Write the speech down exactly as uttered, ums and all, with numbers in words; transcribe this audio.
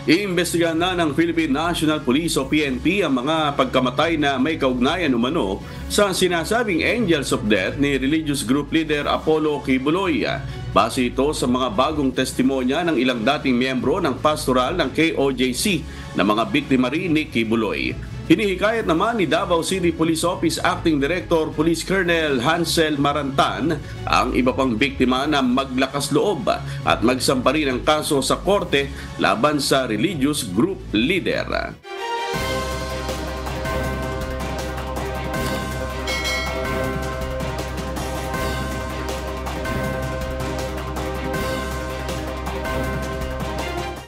Iimbestigahan na ng Philippine National Police o P N P ang mga pagkamatay na may kaugnayan umano sa sinasabing Angels of Death ni religious group leader Apollo Kibuloy. Base ito sa mga bagong testimonya ng ilang dating miyembro ng pastoral ng K O J C na mga biktima rin ni Kibuloy. Hinihikayat naman ni Davao City Police Office Acting Director Police Colonel Hansel Marantan ang iba pang biktima na maglakas loob at magsampa rin ng kaso sa korte laban sa religious group leader.